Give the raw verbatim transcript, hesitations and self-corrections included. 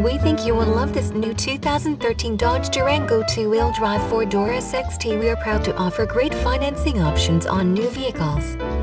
We think you will love this new two thousand thirteen Dodge Durango two-wheel drive four-door S X T. We are proud to offer great financing options on new vehicles.